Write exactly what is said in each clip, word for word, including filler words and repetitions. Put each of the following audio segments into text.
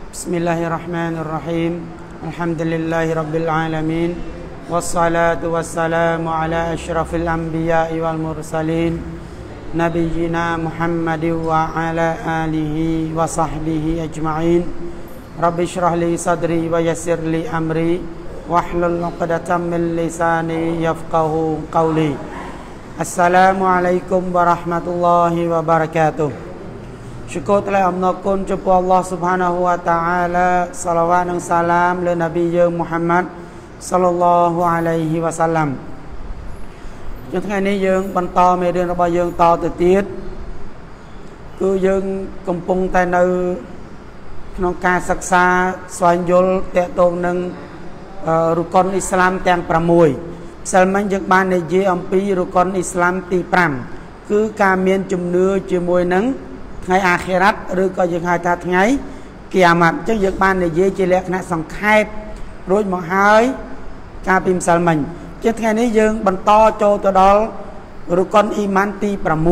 Bismillahirrahmanirrahim. Alhamdulillahi rabbil alamin. Wassalatu wassalamu ala asyrafil anbiya'i wal mursalin nabiyyina Muhammadin wa ala alihi wa sahbihi ajma'in. Rabbi shrah li sadri wa yassir li amri wahlul 'uqdatam min lisani yafqahu qawli. Assalamualaikum warahmatullahi wabarakatuh. Syukur telah amnakun jumpa Allah Subhanahu wa taala, salawat dan salam le Nabi Muhammad sallallahu alaihi wasallam. នៅថ្ងៃនេះយើងបន្តមេរៀនរបស់យើងតទៅទៀតគឺយើងកំពុងតែនៅក្នុងការសិក្សាស្វែងយល់ទាក់ទងនឹងរុកុនអ៊ីស្លាមទាំងប្រាំមួយ ម្សិលមិញយើងបាននិយាយអំពីរុកុនអ៊ីស្លាមទី 5 គឺការមានជំនឿជាមួយនឹងថ្ងៃអាខិរ៉ាត់ឬក៏យើងហៅថាថ្ងៃគីយ៉ាម៉ាត់អញ្ចឹងយើងបាននិយាយជាលក្ខណៈសង្ខេបរួចមកហើយការពីម្សិលមិញអញ្ចឹងថ្ងៃនេះយើងបន្តចូលទៅដល់រុកុនអ៊ីម៉ានទី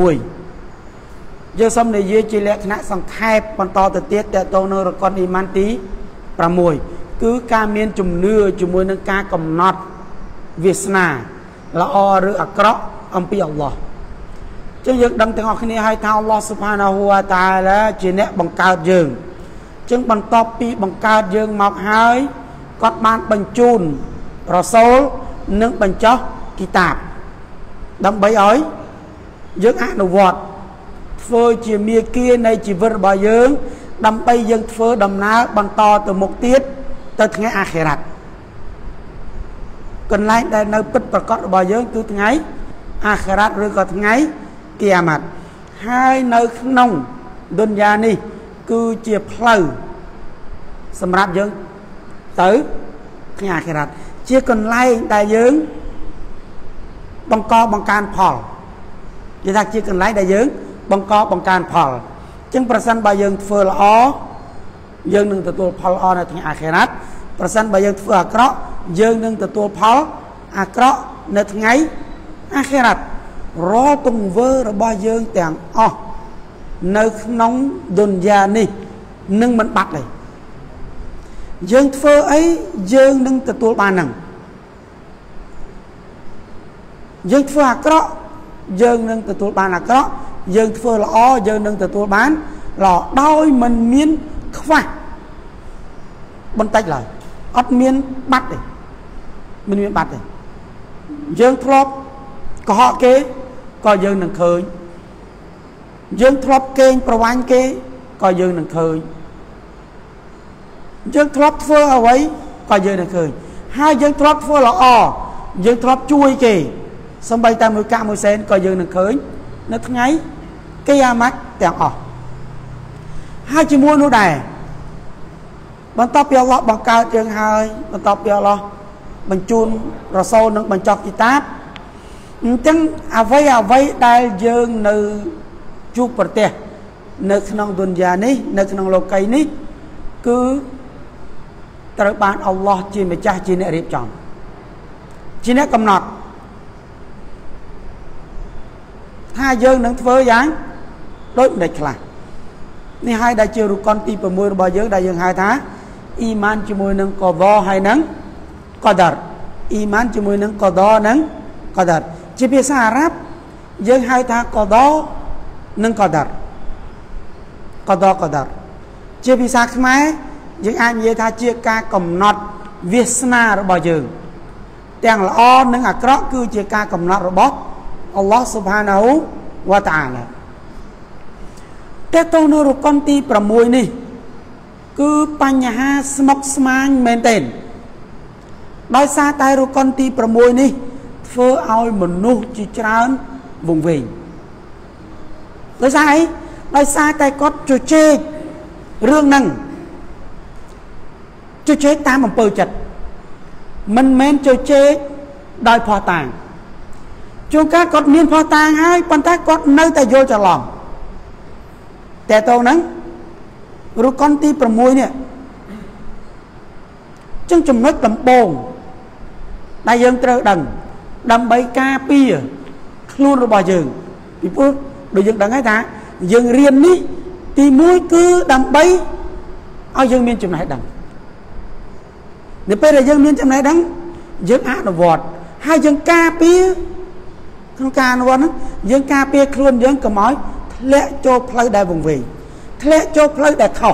6 យើងសូមនិយាយជាលក្ខណៈសង្ខេបបន្តទៅទៀតតទៅនឹងរុកុនអ៊ីម៉ានទី 6 គឺការមានជំនឿជាមួយនឹងការកំណត់វាសនាល្អឬអាក្រក់អំពីអល់ឡោះ ចឹងយើងដឹងទាំងអស់គ្នាហើយថាអល់ឡោះស៊ុបហានាហ៊ូវតាអាឡាជាអ្នកបង្កើតយើងចឹងបន្ទាប់ពីបង្កើតយើងមកហើយគាត់បានបញ្ជូនរ៉ាសូលនិងបញ្ចុះគីតាបដើម្បីឲ្យយើងអនុវត្តធ្វើជាមាគ៌ានៃជីវិតរបស់យើងដើម្បីយើងធ្វើដំណើរបន្តទៅមុខទៀតទៅថ្ងៃអាខិរ៉ាត់ កន្លែងដែលនៅពិតប្រាកដរបស់យើងគឺថ្ងៃអាខិរ៉ាត់ឬក៏ថ្ងៃគីយ៉ាម៉ាត់ហើយនៅក្នុងឌុនយ៉ានេះគឺជាផ្លូវសម្រាប់យើងទៅថ្ងៃអាខិរ៉ាត់ជាកន្លែងដែលយើងបង្កបង្កើនផលនិយាយថាជាកន្លែងដែលយើងបង្កបង្កើនផលអញ្ចឹងប្រសិនបើយើងធ្វើល្អយើងនឹងទទួលផលល្អនៅថ្ងៃអាខិរ៉ាត់ប្រសិនបើយើងធ្វើអាក្រក់យើងនឹងទទួលផលអាក្រក់នៅថ្ងៃអាខិរ៉ាត់រាល់ទង្វើរបស់យើងទាំងអស់នៅក្នុងឌុនយ៉ានេះនឹងមិនបាត់ទេយើងធ្វើអីយើងនឹងទទួលបានហ្នឹងយើងធ្វើអាក្រក់យើងនឹងទទួលបានអាក្រក់យើងធ្វើល្អយើងនឹងទទួលបានល្អដោយមិនមានខ្វះបន្តិចឡើយអត់មានបាត់ទេមិនមានបាត់ទេយើងធ្លាប់កុហកគេក៏យើងនឹងឃើញយើងធ្លាប់កេងប្រវាញ់គេក៏យើងនឹងឃើញយើងធ្លាប់ធ្វើអ្វីក៏យើងនឹងឃើញហើយយើងធ្លាប់ធ្វើល្អយើងធ្លាប់ជួយគេសម្បីតែមួយកាក់មួយសែនក៏យើងនឹងឃើញនៅថ្ងៃគីយ៉ាម៉ាត់ទាំងអស់ហើយជាមួយនោះដែរបន្ទាប់ពីអល់ឡោះបង្កើតយើងហើយបន្ទាប់ពីអល់ឡោះបញ្ជូនរ៉ាសូលនឹងបញ្ចុះគីតាបអញ្ចឹងអ្វីអ្វីដែលយើងនៅជួបប្រទះនៅក្នុងឌុនយ៉ានេះនៅក្នុងលោកីយ៍នេះគឺត្រូវបានអល់ឡោះជាម្ចាស់ជាអ្នករៀបចំជាអ្នកកំណត់ថាយើងនឹងធ្វើយ៉ាងដូចម្ដេចខ្លះនេះហើយដែលជារុកុនទី 6 របស់យើងដែលយើងហៅថាអ៊ីម៉ានជាមួយនឹងកដហើយនឹងកដារអ៊ីម៉ានជាមួយនឹងកដនិងកដារជាភាសាអារ៉ាប់យើងហៅថាកដនិងកដារកដកដារជាភាសាខ្មែរយើងអាចនិយាយថាជាការកំណត់វាសនារបស់យើងទាំងល្អនិងអាក្រក់គឺជាការកំណត់របស់អល់ឡោះស៊ុបហានាហ៊ូវតាអាឡាតែទៅនៅរុកុនទី 6 នេះគឺបញ្ហាស្មុគស្មាញមែនទែនដោយសារតែរុកុនទី 6 នេះធ្វើឲ្យមនុស្សជាច្រើនវង្វេងដោយសារអីដោយសារតែគាត់ជជែករឿងហ្នឹងជជែកតាមអំពើចិត្តមិនមែនជជែកដោយផោះតាងជួនកាលគាត់មានផោះតាងហើយប៉ុន្តែគាត់នៅតែយល់ច្រឡំតែតោហ្នឹងរុកុនទី 6 នេះចឹងចំណុចដំបូងដែលយើងត្រូវដឹងដើម្បីការពារខ្លួនរបស់យើងពីព្រោះដូចយើងដឹងហើយថាយើងរៀននេះទី 1 គឺដើម្បីឲ្យយើងមានចំណេះដឹងនៅពេលដែលយើងមានចំណេះដឹងយើងអនុវត្តហើយយើងការពារក្នុងការអនុវត្តហ្នឹងយើងការពារខ្លួនយើងកុំឲ្យធ្លាក់ចូលផ្លូវដែលវង្វេងធ្លាក់ចូលផ្លូវដែលខុស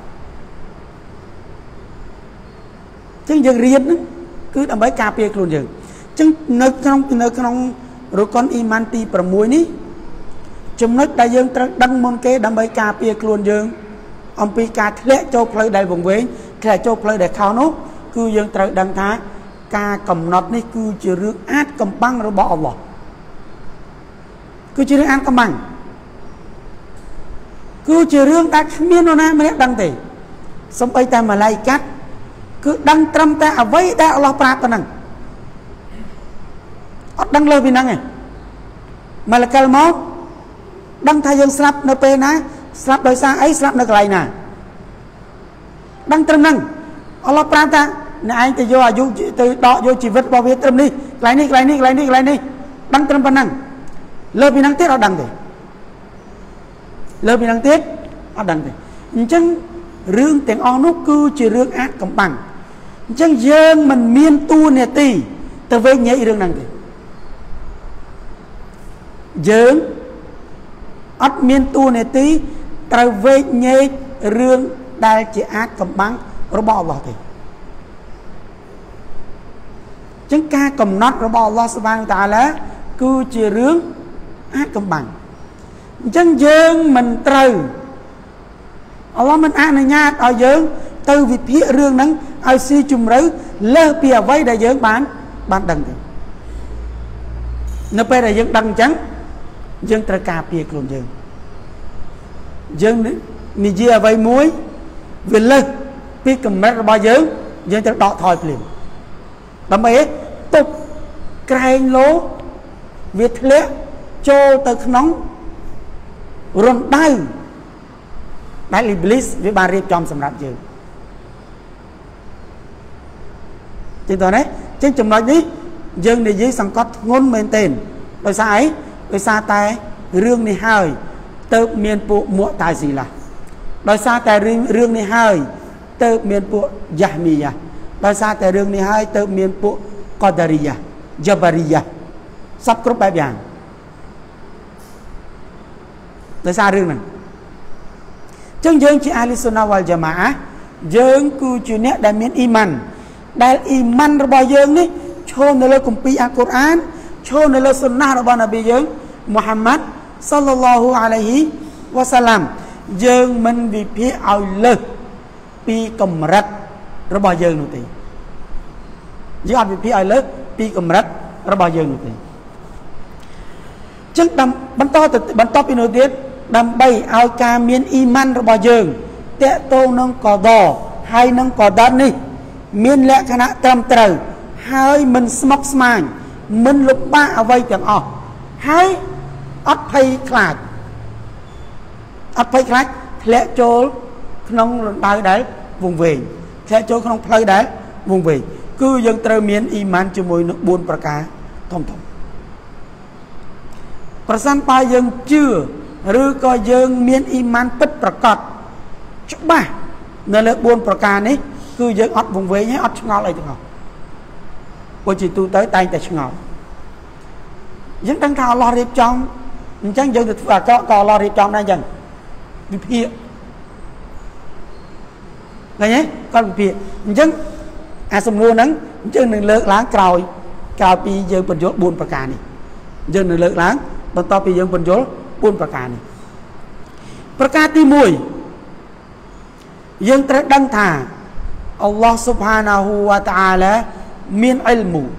ចឹងយើងរៀនហ្នឹងគឺដើម្បីការពារខ្លួនយើងចឹងនៅក្នុងនៅក្នុងរកុនអ៊ីម៉ានទី6នេះចំណុចដែលយើងត្រូវដឹងមុនគេដើម្បីការពារខ្លួនយើងអំពីការធ្លាក់ចូលផ្លូវដែលវង្វេងធ្លាក់ចូលផ្លូវដែលខុសនោះគឺយើងត្រូវដឹងថាការកំណត់នេះគឺជារឿងអាចកំបាំងរបស់អល់ឡោះគឺជារឿងអាចកំបាំងគឺជារឿងដែលគ្មាននរណាម្នាក់ដឹងទេសូម្បីតែម៉ាឡៃកាត់គឺដឹងត្រឹមតែអ្វីដែលអល់ឡោះប្រាប់ប៉ុណ្ណឹងអត់ដឹងលើពីហ្នឹងឯងម៉ាឡៃកាល់មកដឹងថាយើងស្លាប់នៅពេលណាស្លាប់ដោយសារអីស្លាប់នៅកន្លែងណាដឹងត្រឹមហ្នឹងអល់ឡោះប្រាប់ថាអ្នកឯងទៅយកអាយុទៅដកយកជីវិតរបស់វាត្រឹមនេះកន្លែងនេះកន្លែងនេះកន្លែងនេះកន្លែងនេះដឹងត្រឹមប៉ុណ្ណឹងលើពីហ្នឹងទៀតអត់ដឹងទេលើពីហ្នឹងទៀតអត់ដឹងទេអញ្ចឹងរឿងទាំងអស់នោះគឺជារឿងអាចកំបាំងអញ្ចឹងយើងមិនមានតួនាទីទៅវែងញែករឿងហ្នឹងទេយើងអត់មានតួនាទីត្រូវវែងញែករឿងដែលជាអាចកំបាំងរបស់អល់ឡោះទេចឹងការកំណត់របស់អល់ឡោះស៊ុបហានតាអាឡាគឺជារឿងអាចកំបាំងអញ្ចឹងយើងមិនត្រូវអល់ឡោះមិនអនុញ្ញាតឲ្យយើងទៅវិភាគរឿងហ្នឹងឲ្យស៊ីជម្រៅលើសពីអ្វីដែលយើងបានបានដឹងទេនៅពេលដែលយើងដឹងអញ្ចឹងយើងត្រូវការពារខ្លួនយើងយើងនិយាយអ្វីមួយវាលើសពីកម្រិតរបស់យើងយើងត្រូវដកថយភ្លាមដើម្បីទុកក្រែងលោវាធ្លាក់ចូលទៅក្នុងរណ្ដៅដែលអ៊ីប្លីសវាបានរៀបចំសម្រាប់យើងចឹងតើណាចឹងចំណុចនេះយើងនិយាយសង្កត់ធ្ងន់មែនទែនដោយសារអីដោយសារតែរឿងនេះហើយទៅមានពួកមុអតាស៊ីឡាដោយសារតែរឿងនេះហើយទៅមានពួកយ៉ាហ្មីយ៉ាដោយសារតែរឿងនេះហើយទៅមានពួកកូដារីយ៉ាយ៉ាបារីយ៉ាសពគ្រប់បែបយ៉ាងដោយសាររឿងហ្នឹងចឹងយើងជាអាលីស៊ុនណាវ៉ាល់យ៉ាម៉ាអាយើងគឺជាអ្នកដែលមានអ៊ីម៉ានដែលអ៊ីម៉ានរបស់យើងនេះឈរនៅលើគម្ពីរអាល់កុរអានឈរនៅលើសុណារបស់នប៊ីយើងមូហាម៉ាត់សល្លឡោះអាឡៃហ៊ីវ៉ាសាឡាំយើងមិនវិភាគឲ្យលើសពីកម្រិតរបស់យើងនោះទេយើងអត់វិភាគឲ្យលើសពីកម្រិតរបស់យើងនោះទេចឹងបន្តទៅបន្តពីនោះទៀតដើម្បីឲ្យការមានអ៊ីម៉ានរបស់យើងតេតងនឹងកដហើយនឹងកដាត់នេះមានលក្ខណៈត្រឹមត្រូវហើយមិនស្មុគស្មាញមិនលំបាកអ្វីទាំងអស់ហើយអត់ភ័យខ្លាចអត់ភ័យខ្លាចធ្លាក់ចូលក្នុងរណ្ដៅដែលវង្វេងធ្លាក់ចូលក្នុងផ្លូវដែលវង្វេងគឺយើងត្រូវមានអ៊ីម៉ានជាមួយនឹងបួនប្រការធំធំប្រសិនបើយើងជឿឬក៏យើងមានអ៊ីម៉ានពិតប្រាកដច្បាស់នៅលើបួនប្រការនេះគឺយើងអត់វង្វេងហើយអត់ឆ្ងល់អីទាំងអស់ព្រោះជាទូទៅតែងតែឆ្ងល់យើងដឹងថាអល់ឡោះរៀបចំអញ្ចឹងយើងទៅធ្វើអាក្រក់ក៏អល់ឡោះរៀបចំដែរអញ្ចឹងវិភាគឃើញទេគាត់វិភាគអញ្ចឹងអាសំណួរហ្នឹងអញ្ចឹងនឹងលើកឡើងក្រោយក្រោយពីយើងបញ្យល់បួនប្រការនេះយើងនឹងលើកឡើងបន្ទាប់ពីយើងបញ្យល់បួនប្រការនេះប្រការទីមួយយើងត្រូវដឹងថាអល់ឡោះស៊ុបហានាហ៊ូវ៉ាតាអាឡាមានអ៊ីលមូ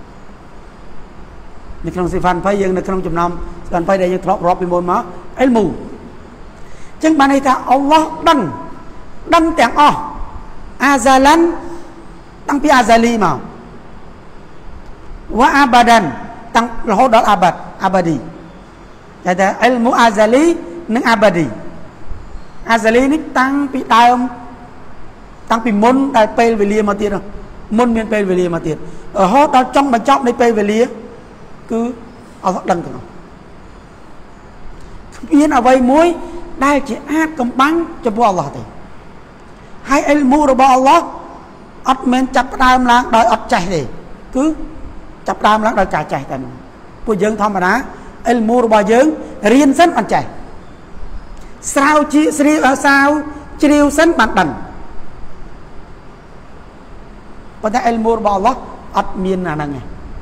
នៅក្នុងសិផានភ័យយើងនៅក្នុងចំណោមសិផានភ័យដែលយើងធ្លាប់រាប់ពីមុនមកអ៊ីលមូអញ្ចឹងបានន័យថាអល់ឡោះដឹងដឹងទាំងអស់អាហ្សាឡានតាំងពីអាហ្សាលីមកវ៉ាអាបាដានតាំងរហូតដល់អាបាត់អាបាឌីតែតែអ៊ីលមូអាហ្សាលីនិងអាបាឌីអាហ្សាលីនេះតាំងពីដើមតាំងពីមុនដែលពេលវេលាមកទៀតមុនមានពេលវេលាមកទៀតរហូតដល់ចុងបញ្ចប់នៃពេលវេលាគឺអល់ឡោះដឹងទាំងអស់គ្មានអ្វីមួយដែលជាអាចកំបាំងចំពោះអល់ឡោះទេ hai ilmuរបស់ Allah អត់មែនចាប់ផ្ដើមឡើងដោយអត់ចេះទេគឺចាប់ផ្ដើមឡើងដោយការចេះតែពួកយើងធម្មតា ilmu របស់យើងរៀនសិនបានចេះស្រាវជ្រាវស្រាវសាវជ្រាវសិនបានដឹងប៉ុន្តែ ilmu របស់ Allah អត់មានអាហ្នឹងទេ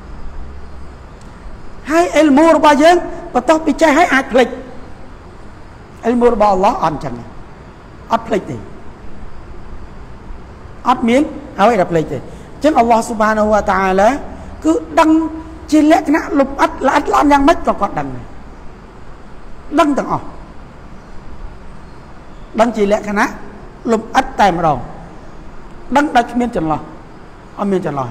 ហើយ ilmu របស់យើងបន្ទាប់ពីចេះហើយអាចភ្លេច ilmu របស់ Allah អត់អញ្ចឹងអត់ភ្លេចទេអត់មានហើយដល់ភ្លេចទេអញ្ចឹង Allah Subhanahu wa Ta'ala គឺដឹងជាលក្ខណៈលំអិតល្អិតល្អន់យ៉ាងម៉េចក៏គាត់ដឹងដឹងទាំងអស់ដឹងជាលក្ខណៈលំអិតតែម្ដងដឹងដោយគ្មានចន្លោះអត់មានចន្លោះ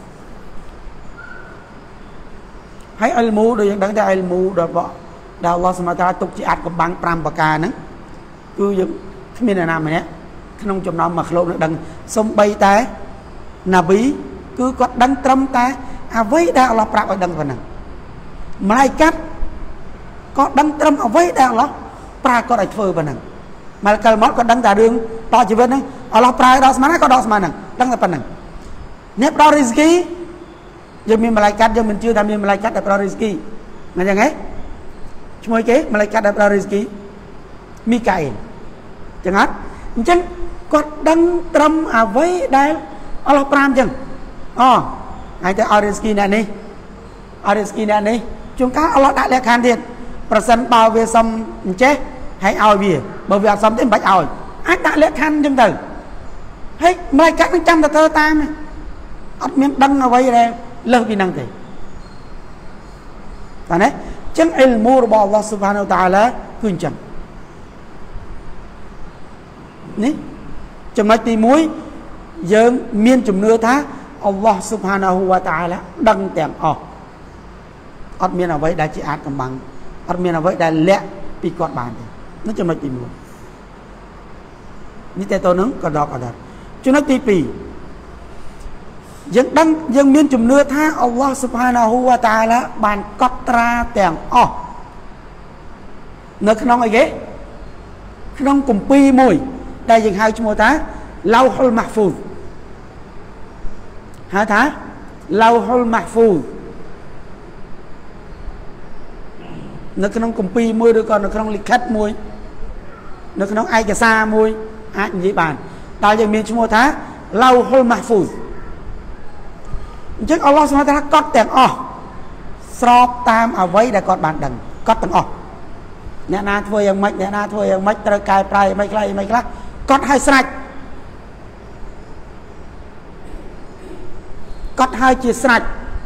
ហើយ ilmu ដូចយើងដឹងតែ ilmu របស់ដែល Allah Subhanahu wa Ta'ala ទុកជាអាចកំបាំងfiveប្រការហ្នឹងគឺយើងគ្មានអ្នកណាម្នាក់ក្នុងចំណោមមកលោកនឹងដឹងសំបីតែណាប៊ីគឺគាត់ដឹងត្រឹមតែអ្វីដែលអល់ឡោះប្រាប់ឲ្យដឹងប៉ុណ្ណឹងម្លាយកាត់ក៏ដឹងត្រឹមអ្វីដែលអល់ឡោះប្រើគាត់ឲ្យធ្វើប៉ុណ្ណឹងម៉ាល់កាល់ម៉ត់ក៏ដឹងតែរឿងតជីវិតហ្នឹងអល់ឡោះប្រើដល់ស្មានណាក៏ដល់ស្មានហ្នឹងដឹងតែប៉ុណ្ណឹងអ្នកផ្ដល់រីស្គីយើងមានម្លាយកាត់យើងមិនជឿថាមានម្លាយកាត់ដែលផ្ដល់រីស្គីមិនយ៉ាងហ៎ឈ្មោះគេម្លាយកាត់ដែលផ្ដល់រីស្គីមីកាអ៊ីលចឹងអត់អញ្ចឹងគាត់ដឹងត្រឹមអ្វីដែលអល់ឡោះប្រាំអញ្ចឹងអូហើយទៅឲ្យរីស្គីអ្នកនេះឲ្យរីស្គីអ្នកនេះជួនកាលអល់ឡោះដាក់លក្ខខណ្ឌទៀតប្រសិនបើវាសុំអញ្ចេះហើយឲ្យវាបើវាអត់សុំទេមិនបាច់ឲ្យអាចដាក់លក្ខខណ្ឌអញ្ចឹងទៅហើយម្លាយកាត់នឹងចាំតែធ្វើតាមអត់មានដឹងអ្វីដែលលើសពីហ្នឹងទេតែណាអញ្ចឹងអ៊ីលមូរបស់អល់ឡោះស៊ុបហានវតាអាឡាគឺអញ្ចឹងនេះចំណុចទីមួយយើងមានជំនឿថាអល់ឡោះស៊ុបហានាហ៊ូវតាអាឡាដឹងទាំងអស់អត់មានអ្វីដែលជាអាចកំបាំងអត់មានអ្វីដែលលាក់ពីគាត់បានទេនោះចំណុចទីមួយនេះតែតើនឹងក៏ដល់ក៏ដល់ចំណុចទីពីរយើងដឹងយើងមានជំនឿថាអល់ឡោះស៊ុបហានាហ៊ូវតាអាឡាបានកត់ត្រាទាំងអស់នៅក្នុងអីគេក្នុងគម្ពីរមួយដែលយើងហៅឈ្មោះថាឡៅហ៊ុលម៉ាហ្វូសហៅថាឡៅហ៊ុលម៉ាហ្វូសនៅក្នុងគម្ពីរមួយឬក៏នៅក្នុងលិខិតមួយនៅក្នុងឯកសារមួយអាចនិយាយបានដែលយើងមានឈ្មោះថាឡៅហ៊ុលម៉ាហ្វូសអញ្ចឹងអល់ឡោះសុបហានតាអាឡាកត់ទាំងអស់ស្របតាមអ្វីដែលគាត់បានដឹងកត់ទាំងអស់អ្នកណាធ្វើយ៉ាងម៉េចអ្នកណាធ្វើយ៉ាងម៉េចត្រូវកែប្រែមិនខ្លះមិនខ្លះកត់ឲ្យស្រេចកត់ឲ្យជាស្រេច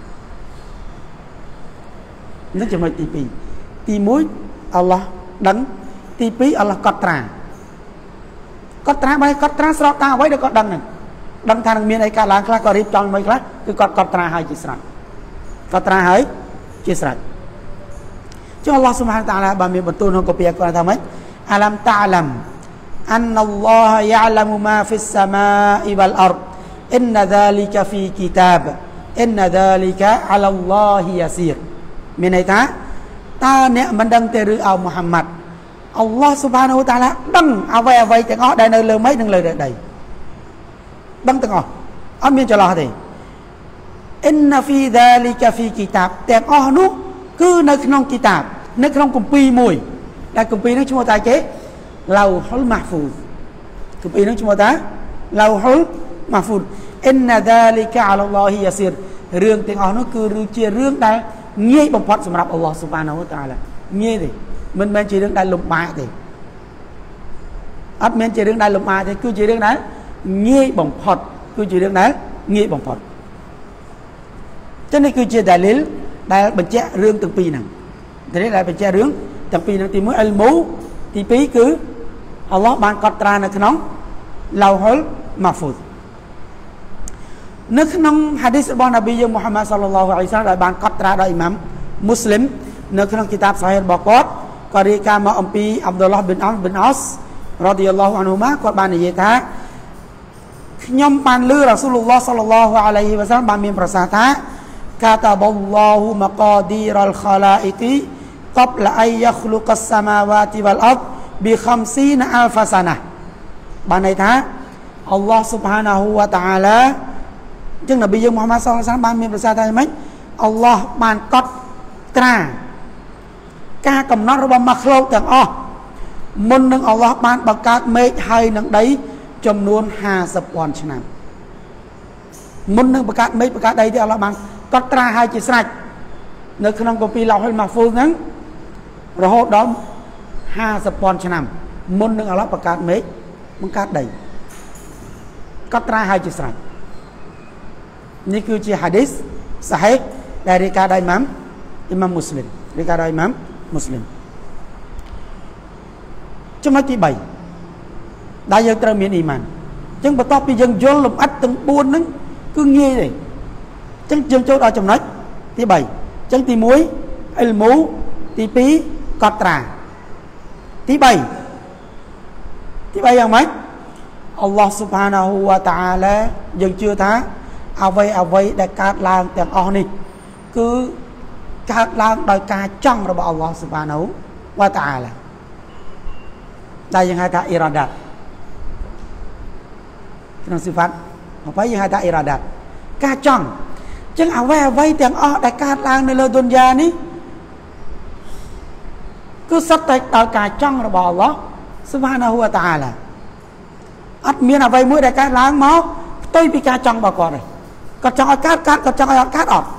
នេះចំណុចទីពីរទីមួយអល់ឡោះដឹងទីពីរអល់ឡោះកត់ត្រាកត់ត្រាបើកត់ត្រាស្របតាមអ្វីដែលគាត់ដឹងហ្នឹងដឹងថានឹងមានអីកើតឡើងខ្លះក៏រៀបចំមិនខ្លះគឺគាត់កត់ត្រាឲ្យជាស្រេចកត់ត្រាឲ្យជាស្រេចចុះអល់ឡោះស៊ុបហានតាអាឡាបានមានបន្ទូលក្នុងកពីគាត់ថាម៉េចអាឡាំតាអាឡាំأن الله يعلم ما في السماء والأرض إن ذلك في كتاب إن ذلك على الله يسير មានន័យថាតើអ្នកមិនដឹងទេឬអោមុហាម៉ាត់អល់ឡោះស៊ុបហានហ៊ូតាអាឡាដឹងអ្វីអ្វីទាំងអស់ដែលនៅលើមេឃនិងលើដីដឹងទាំងអស់អត់មានចន្លោះទេ إن في ذلك في كتاب ទាំងអស់នោះគឺនៅក្នុងគីតាបនៅក្នុងគម្ពីរមួយដែលគម្ពីរនេះឈ្មោះថាគេឡៅហ៊ុលម៉ាហ្វូសគម្ពីរនោះឈ្មោះថាឡៅហ៊ុលម៉ាហ្វូសអ៊ីនណាដាលីកាអាឡាឡោហ៊ីយ៉ាស៊ីររឿងទាំងអស់នោះគឺជារឿងដែលងាយបំផុតសម្រាប់អល់ឡោះស៊ុបហានាហ៊ូតាអាឡាងាយទេមិនមែនជារឿងដែលលំបាកទេអត់មានជារឿងដែលលំបាកទេគឺជារឿងដែលងាយបំផុតគឺជារឿងដែលងាយបំផុតចឹងនេះគឺជាដាលីលដែលបញ្ជាក់រឿងទាំងពីរហ្នឹងဒါនេះដែលបញ្ជាក់រឿងទាំងពីរហ្នឹងទីមួយអ៊ីលមូទីពីរគឺអល់ឡោះបានកត់ត្រានៅក្នុងឡៅហ៊ុលម៉ាហ្វូសនៅក្នុងហាឌីសរបស់នប៊ីយើងមូហាម៉ាត់សល្លឡោះអាឡៃហ៊ីវសល្លមដែលបានកត់ត្រាដោយអ៊ីម៉ាំមូស្លីមនៅក្នុងគីតាបសាហីរបស់គាត់ក៏រាយការណ៍មកអំពីអាប់ឌុលឡោះប៊ីនអោប៊ីនអោសរ៉ាឌីយ៉ាឡោះអានហ៊ូម៉ាគាត់បាននិយាយថាខ្ញុំបានឮរ៉ាស៊ូលឡោះសល្លឡោះអាឡៃហ៊ីវសល្លមបានមានប្រសាសន៍ថាកាតាបឡោហ៊ូម៉ាកាឌីរ៉ាល់ខាឡាអ៊ីគីقبل أن يخلق السماوات والأرض بخمسين ألف سنة បានន័យថាอัลลอฮ์ سبحانه และ تعالى จึงนบีมุฮัมมัด ศ็อลลัลลอฮุอะลัยฮิวะซัลลัม បានមានប្រសាសន៍ថាម៉េចอัลลอฮ์បានកត់ត្រាការកំណត់របស់ម៉ាក្លូកទាំងអស់មុននឹងអល់ឡោះបានបង្កើតមេឃហើយនឹងដីចំនួនห้าสิบពាន់ឆ្នាំមុននឹងបង្កើតមេឃបង្កើតដីទីអល់ឡោះបានកត់ត្រាឲ្យជាស្រេចនៅក្នុងគម្ពីរឡោហុលម៉ាហ្វូសហ្នឹងរហូតដល់ห้าสิบពាន់ឆ្នាំមុននឹងអល់ឡោះបង្កើតមេឃបង្កើតដីកត់ត្រាឲ្យជាស្រេចនេះគឺជាហាឌីសសាហេហ៍ដែលរាយការណ៍ដោយអ៊ីម៉ាមអ៊ីម៉ាមមូស្លីមរាយការណ៍ដោយអ៊ីម៉ាមមូស្លីមចំណុចទីបីដែលយើងត្រូវមានអ៊ីម៉ានអញ្ចឹងបន្ទាប់ពីយើងយល់លំអិតទាំងបួនហ្នឹងគឺងាយទេអញ្ចឹងយើងចូលដល់ចំណុចទីបីអញ្ចឹងទីមួយអ៊ីលមូទីពីរកត់ត្រាទីបីទីបីយ៉ាងម៉េចអល់ឡោះ سبحانه และ تعالى យើងជឿថាអ្វីអ្វីដែលកើតឡើងទាំងអស់នេះគឺកើតឡើងដោយការចង់របស់អល់ឡោះ سبحانه และ تعالى តែយើងហៅថាអ៊ីរ៉ាដាតក្នុងសិហ្វាតអ្វីយើងហៅថាអ៊ីរ៉ាដាតការចង់អញ្ចឹងអ្វីអ្វីទាំងអស់ដែលកើតឡើងនៅលើឌុនយ៉ានេះគឺសុទ្ធតែដោយការចង់របស់អល់ឡោះ سبحانه และ تعالى អត់មានអ្វីមួយដែលកើតឡើងមកផ្ទុយពីការចង់របស់គាត់ទេគាត់ចង់ឲ្យកើតកើតគាត់ចង់ឲ្យអត់កើតអត់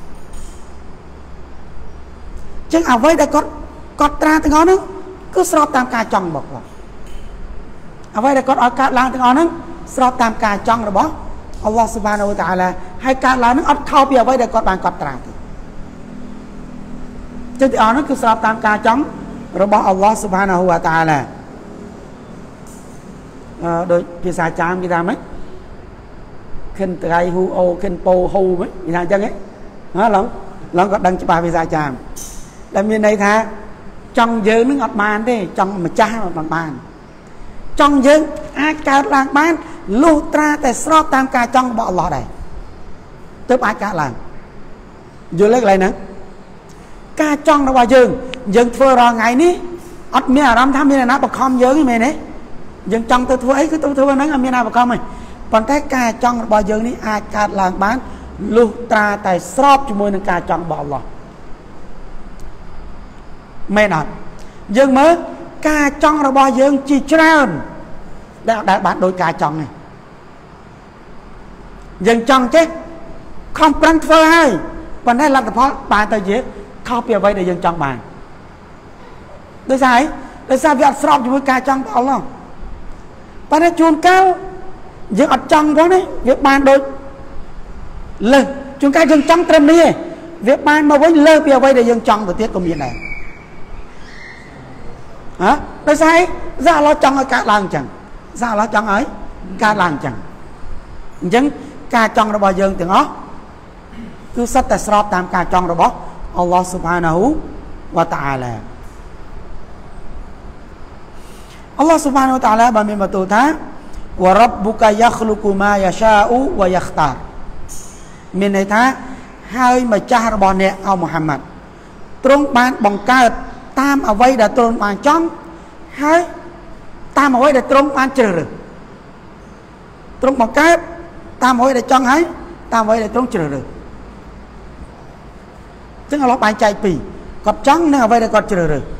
អញ្ចឹងអ្វីដែលគាត់កត់ត្រាទាំងអស់ហ្នឹងគឺស្របតាមការចង់របស់គាត់អ្វីដែលគាត់ឲ្យកើតឡើងទាំងអស់ហ្នឹងស្របតាមការចង់របស់អល់ឡោះ سبحانه และ تعالى ហើយកើតឡើងហ្នឹងអត់ខុសពីអ្វីដែលគាត់បានកត់ត្រាទេចឹងទាំងអស់ហ្នឹងគឺស្របតាមការចង់របស់អល់ឡោះ سبحانه และ تعالى អឺដោយភាសាចាមគេថាម៉េចខិនត្រៃហ៊ូអូខិនពោហ៊ូម៉េចគេថាអញ្ចឹងហ៎ហ៎ឡងឡងក៏ដឹងច្បាស់ភាសាចាមដែលមានន័យថាចង់យើងនឹងអត់បានទេចង់ម្ចាស់អត់បានចង់យើងអាចកើតឡើងបានលុះត្រាតែស្របតាមការចង់របស់អល់ឡោះដែរទើបអាចកើតឡើងយល់ទេកន្លែងហ្នឹងការចង់របស់យើងយើងធ្វើរាល់ថ្ងៃនេះអត់មានអារម្មណ៍ថាមានអ្នកណាបង្ខំយើងទេមែនទេយើងចង់ទៅធ្វើអីគឺទៅធ្វើហ្នឹងអត់មានអ្នកបង្ខំទេប៉ុន្តែការចង់របស់យើងនេះអាចកើតឡើងបានលុះត្រាតែស្របជាមួយនឹងការចង់របស់អល់ឡោះមែនអត់យើងមើលការចង់របស់យើងជាច្រើនដែលដែលបានដោយការចង់នេះយើងចង់ចេះខំប្រឹងធ្វើហើយប៉ុន្តែលទ្ធផលបានទៅជាខុសពីអ្វីដែលយើងចង់បានដោយសារអីដោយសារវាអត់ស្របជាមួយការចង់របស់អល់ឡោះប៉ុន្តែជួនកាលយើងអត់ចង់ផងនេះវាបានដូចលើសជួនកាលយើងចង់ត្រឹមនេះឯងវាបានមកវិញលើសពីអ្វីដែលយើងចង់ទៅទៀតក៏មានដែរហ៎ដោយសារអីសារអល់ឡោះចង់ឲ្យកើតឡើងអញ្ចឹងសារអល់ឡោះចង់ឲ្យកើតឡើងអញ្ចឹងអញ្ចឹងការចង់របស់យើងទាំងអស់គឺសិតតែស្របតាមការចង់របស់អល់ឡោះ سبحانه และ تعالى អល់ឡោះ سبحانه และ تعالى បានមានបន្ទូលថា وَرَبُّكَ يَخْلُقُ مَا يَشَاءُ وَيَخْتَارُ មានន័យថាហើយម្ចាស់របស់អ្នកអោមូហាម៉ាត់ទ្រង់បានបង្កើតតាមអ្វីដែលទ្រង់បានចង់ហើយតាមអ្វីដែលទ្រង់បានជ្រើសរើសទ្រង់បង្កើតតាមអ្វីដែលចង់ហើយតាមអ្វីដែលទ្រង់ជ្រើសរើសចឹងអល់ឡោះបែងចែកពីរគាត់ចង់និងអ្វីដែលគាត់ជ្រើសរើស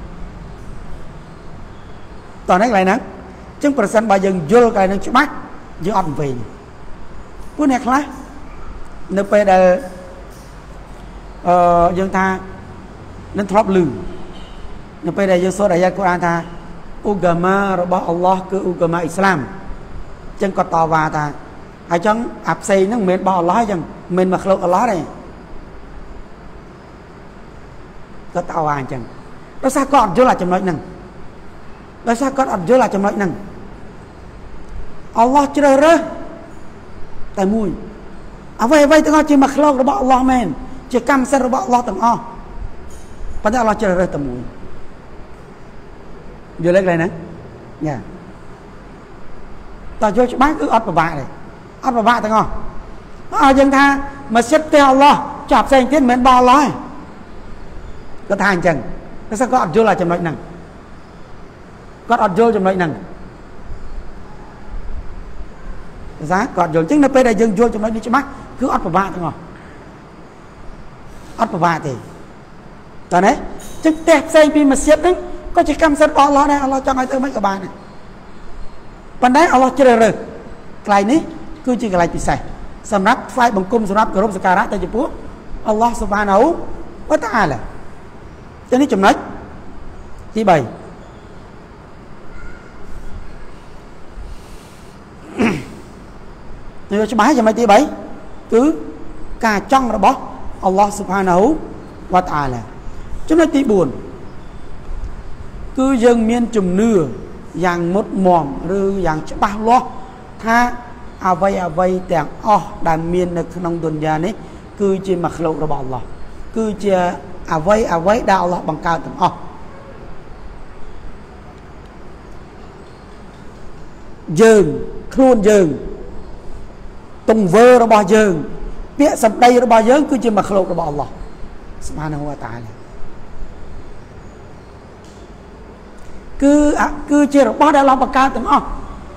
តោះនេះកន្លែងហ្នឹងចឹងប្រសិនបើយើងយល់កន្លែងហ្នឹងច្បាស់យើងអត់វិញពួកអ្នកខ្លះនៅពេលដែលអឺយើងថានឹងធ្លាប់ឮនៅពេលដែលយើងសូត្រអាយ៉ាតកូរ៉ានថាឧកាម៉ារបស់អល់ឡោះគឺឧកាម៉ាអ៊ីស្លាមចឹងគាត់តវ៉ាថាហើយចឹងអាផ្សេងហ្នឹងមិនមែនរបស់អល់ឡោះចឹងមិនមែនមកក្លុកអល់ឡោះទេគាត់តវ៉ាអញ្ចឹងដោយសារគាត់អត់យល់អាចំណុចហ្នឹងដោយសារគាត់អត់យល់អាចំណុចហ្នឹងអល់ឡោះជ្រើសរើសតែមួយអ្វីអ្វីទាំងអស់ជាមកក្លុករបស់អល់ឡោះមែនជាកម្មសិទ្ធិរបស់អល់ឡោះទាំងអស់ប៉ុន្តែអល់ឡោះជ្រើសរើសតែមួយយល់ទេកន្លែងហ្នឹងញ៉ាតើយល់ច្បាស់គឺអត់ពិបាកទេអត់ពិបាកទាំងអស់អើយើងថាម៉ាស៊ីតទេអល់ឡោះចាប់ផ្សេងទៀតមិនមែនរបស់អល់ឡោះទេគាត់ថាអញ្ចឹងតែគាត់អត់យល់អាចំណុចហ្នឹងគាត់អត់យល់ចំណុចហ្នឹង giá còn rồi chứ nó bây giờ dừng vô trong đó đi chứ mắt cứ ắt vào ba thôi ắt vào ba thì cho đấy chứ đẹp xây vì mà xếp đấy có chỉ cam sân Allah đây Allah cho ngay tới mấy các bạn này phần đấy Allah chưa được cái này cứ chỉ cái này bị sai sầm nắp phai bằng cung sầm nắp cái rốt sakarat tại Jepun Allah subhanahu wa ta'ala cho nên chấm nói thứ bảy người cho bái cho mấy thứ bảy cứ cả trong rồi bó Allah subhanahu wa ta'ala cho nên tí buồn cứ dân miên chùm nửa dạng một mỏm rư dạng cho bao lo tha à vay à vay tẹng o đàn miên được nông tuần gia này cứ chỉ mặc lộ rồi bỏ Allah cứ chỉ à vay à vay đạo Allah bằng cao tầng o dừng khuôn dừng tùng vơ rồi bỏ dừng biết sập đây rồi bỏ dừng cứ chỉ mặc lộ rồi bỏ Allah subhanahu wa ta'ala cứ à, cứ chia rồi bỏ đã lòng bằng cao từng o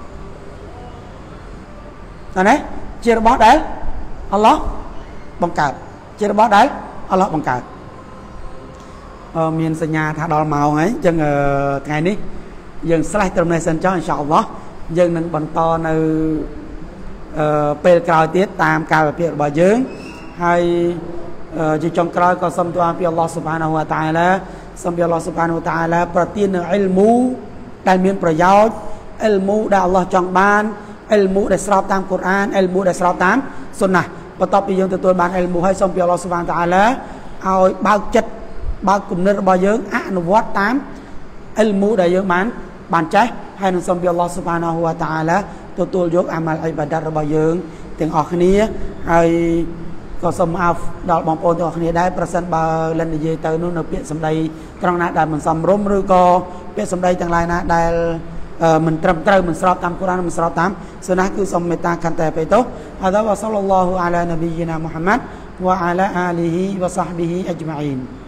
là đấy chia rồi bỏ đấy Allah bằng cao chia rồi bỏ đấy Allah bằng cao ờ, miền sân nhà thả đòn màu ấy chân uh, ngày ní dừng slide termination cho inshallah dừng nên bằng to nơiពេលក្រោយទៀតតាមការវិភាគរបស់យើងហើយជាចុងក្រោយក៏សូមទូអានពី Allah Subhanahu wa Ta'ala សូមពី Allah Subhanahu wa Ta'ala ប្រទាននូវ ilmu ដែលមានប្រយោជន៍ ilmu ដែល Allah ចង់បាន ilmu ដែលស្របតាមកូរ៉ាន ilmu ដែលស្របតាមសុណាបន្ទាប់ពីយើងទទួលបាន ilmu ហើយសូមពី Allah Subhanahu wa Ta'ala ឲ្យបើកចិត្តបើកគំនិតរបស់យើងអនុវត្តតាម ilmu ដែលយើងបានបានចេះហើយនឹងសូមពី Allah Subhanahu wa Ta'alaទទួលយកអាម៉ាល់អ៊ីបាដាតរបស់យើងទាំងអស់គ្នាហើយក៏សូមអោបដល់បងប្អូនទាំងអស់គ្នាដែរប្រសិនបើលិននិយាយទៅនោះនៅពាក្យសម្ដីត្រង់ណាដែលមិនសមរម្យឬក៏ពាក្យសម្ដីទាំងឡាយណាដែលមិនត្រឹមត្រូវមិនស្របតាមកូរ៉ានមិនស្របតាមសុណាគឺសូមមេត្តាខន្តីអភ័យទោសហើយដល់វ៉ាសល្លឡោះអាឡានប៊ីយីណាមុហាម៉ាត់វ៉ាអាឡាអាលីហ៊ីវ៉ាសាហ្ប៊ីហ៊ីអជ្ម៉ាអ៊ីន